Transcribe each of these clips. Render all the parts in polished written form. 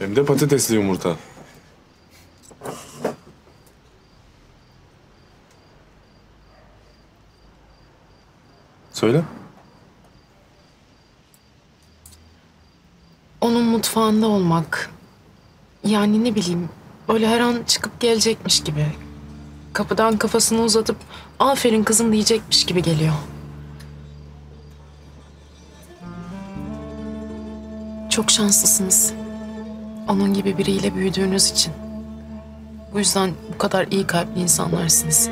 Hem de patatesli yumurta. Söyle. Onun mutfağında olmak. Yani ne bileyim, böyle her an çıkıp gelecekmiş gibi. Kapıdan kafasını uzatıp aferin kızım diyecekmiş gibi geliyor. Çok şanslısınız. Onun gibi biriyle büyüdüğünüz için. Bu yüzden bu kadar iyi kalpli insanlarsınız.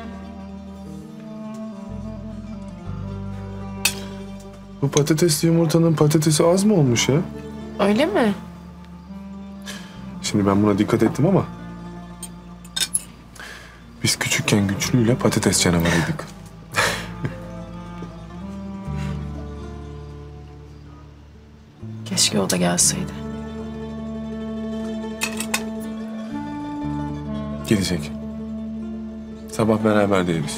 Bu patatesli yumurtanın patatesi az mı olmuş ya? Öyle mi? Şimdi ben buna dikkat ettim ama... Biz küçükken Güçlü'yle patates canavarıydık. Keşke o da gelseydi. Gelecek. Sabah beraber de yeriz.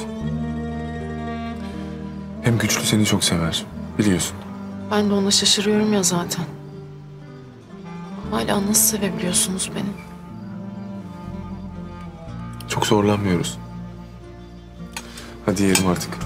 Hem Güçlü seni çok sever. Biliyorsun. Ben de ona şaşırıyorum ya zaten. Hala nasıl sevebiliyorsunuz beni? Çok zorlanmıyoruz. Hadi yiyelim artık.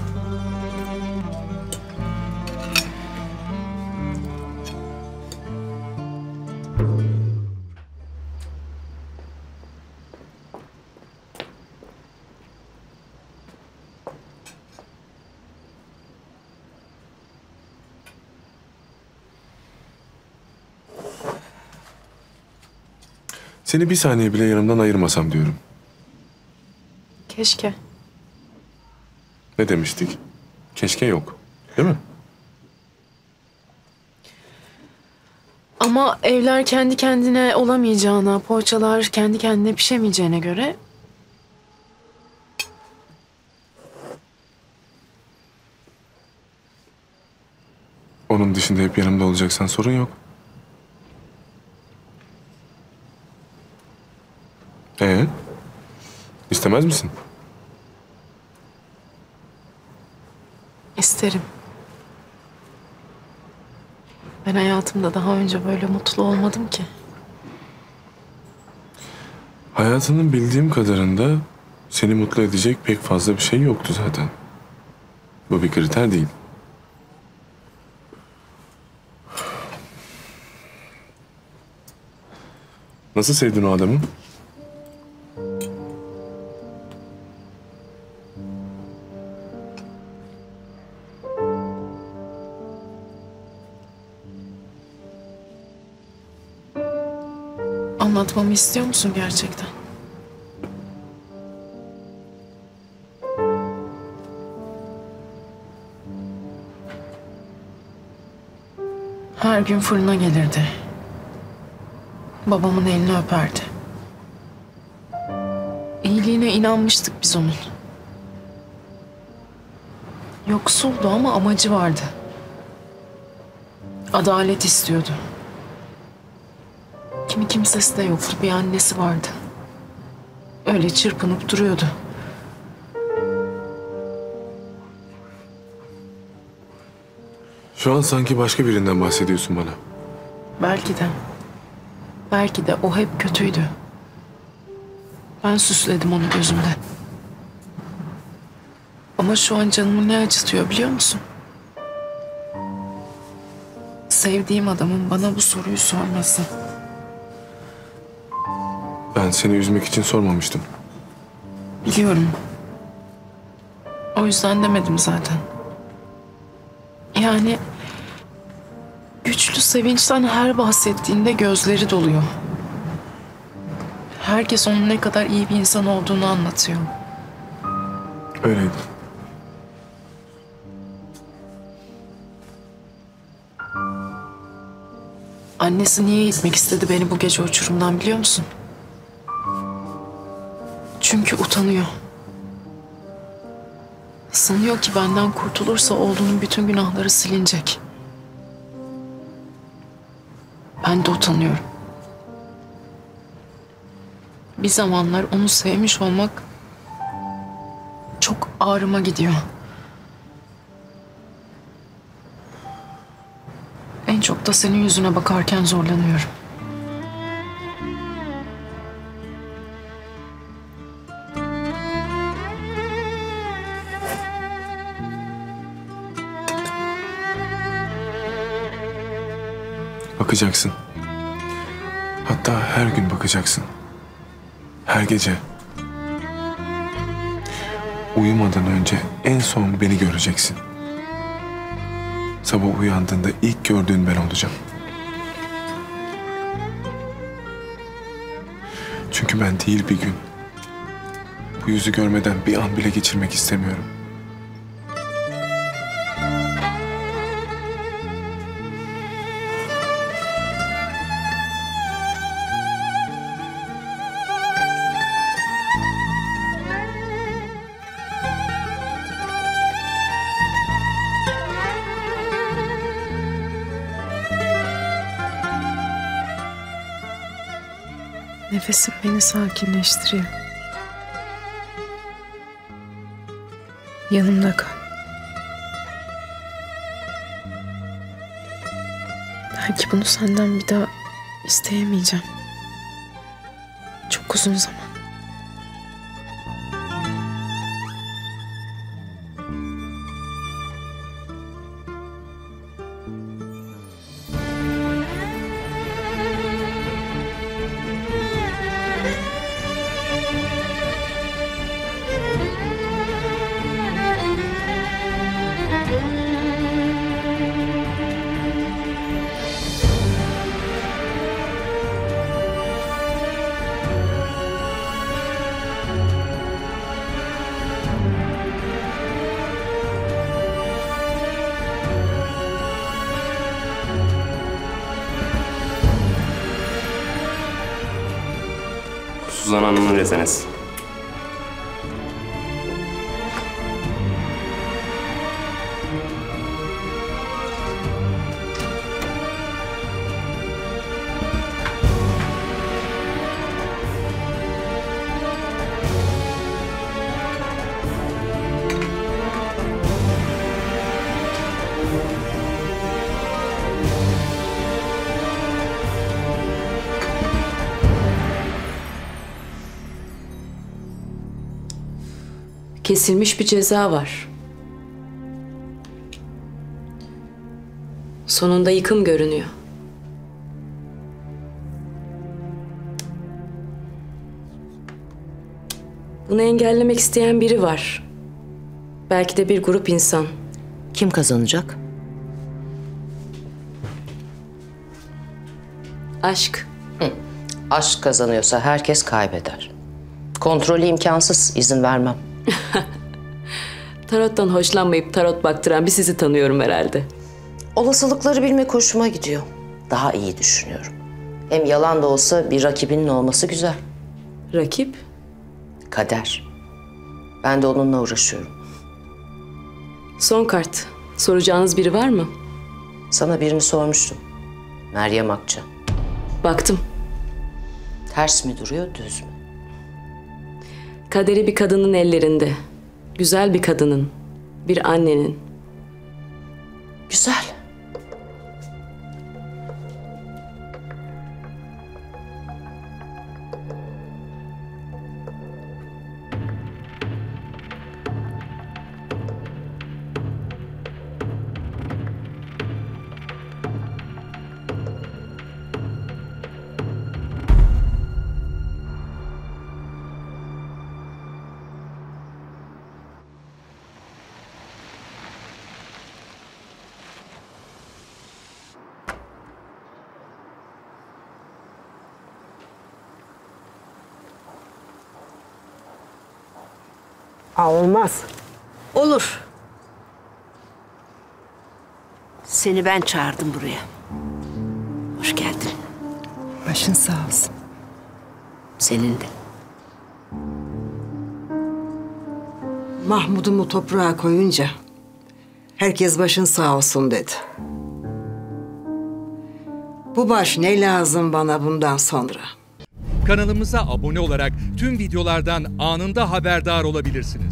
Seni bir saniye bile yanımdan ayırmasam diyorum. Keşke. Ne demiştik? Keşke yok. Değil mi? Ama evler kendi kendine olamayacağına, poğaçalar kendi kendine pişemeyeceğine göre... Onun dışında hep yanımda olacaksan sorun yok. İstemez misin? İsterim. Ben hayatımda daha önce böyle mutlu olmadım ki. Hayatının bildiğim kadarında seni mutlu edecek pek fazla bir şey yoktu zaten. Bu bir kriter değil. Nasıl sevdin o adamı? Anlatmamı istiyor musun gerçekten? Her gün fırına gelirdi. Babamın elini öperdi. İyiliğine inanmıştık biz onun. Yoksuldu ama amacı vardı. Adalet istiyordu. Kimi kimsesi de yoktu. Bir annesi vardı. Öyle çırpınıp duruyordu. Şu an sanki başka birinden bahsediyorsun bana. Belki de. Belki de o hep kötüydü. Ben süsledim onu gözümde. Ama şu an canımı ne acıtıyor biliyor musun? Sevdiğim adamın bana bu soruyu sorması. Ben seni üzmek için sormamıştım. Biliyorum. O yüzden demedim zaten. Yani Güçlü sevinçten her bahsettiğinde gözleri doluyor. Herkes onun ne kadar iyi bir insan olduğunu anlatıyor. Öyleydi. Annesi niye gitmek istedi beni bu gece uçurumdan biliyor musun? Çünkü utanıyor. Sanıyor ki benden kurtulursa oğlunun bütün günahları silinecek. Ben de utanıyorum. Bir zamanlar onu sevmiş olmak çok ağrıma gidiyor. En çok da senin yüzüne bakarken zorlanıyorum. Bakacaksın. Hatta her gün bakacaksın. Her gece. Uyumadan önce en son beni göreceksin. Sabah uyandığında ilk gördüğün ben olacağım. Çünkü ben değil bir gün. Bu yüzü görmeden bir an bile geçirmek istemiyorum. Nefesim beni sakinleştiriyor. Yanımda kal. Belki bunu senden bir daha isteyemeyeceğim. Çok uzun zaman. Suzan Hanım'ın rezenesi. Kesilmiş bir ceza var. Sonunda yıkım görünüyor. Bunu engellemek isteyen biri var. Belki de bir grup insan. Kim kazanacak? Aşk. Aşk kazanıyorsa herkes kaybeder. Kontrolü imkansız, izin vermem. Tarottan hoşlanmayıp tarot baktıran bir sizi tanıyorum herhalde. Olasılıkları bilmek hoşuma gidiyor. Daha iyi düşünüyorum. Hem yalan da olsa bir rakibinin olması güzel. Rakip? Kader. Ben de onunla uğraşıyorum. Son kart. Soracağınız biri var mı? Sana birini sormuştum. Meryem Akça. Baktım. Ters mi duruyor, düz mü? Kaderi bir kadının ellerinde. Güzel bir kadının. Bir annenin. Güzel. Olmaz. Olur. Seni ben çağırdım buraya. Hoş geldin. Başın sağ olsun. Senin de. Mahmud'umu toprağa koyunca herkes başın sağ olsun dedi. Bu baş ne lazım bana bundan sonra? Kanalımıza abone olarak tüm videolardan anında haberdar olabilirsiniz.